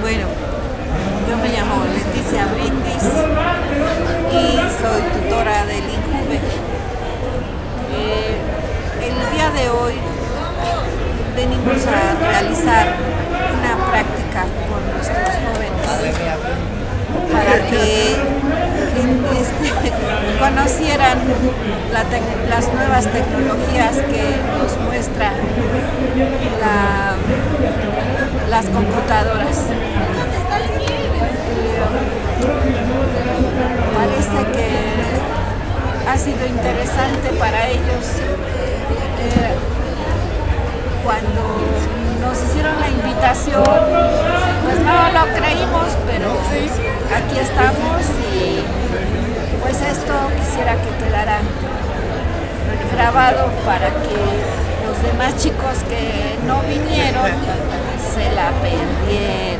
Bueno, yo me llamo Leticia Brindis y soy tutora del INJUVE. El día de hoy venimos a realizar una práctica con nuestros jóvenes para que conocieran las nuevas tecnologías que nos muestran las computadoras. Parece que ha sido interesante para ellos. Cuando nos hicieron la invitación, pues no lo creímos, pero aquí estamos y pues esto quisiera que quedara grabado para que los demás chicos que no vinieron se la perdieran.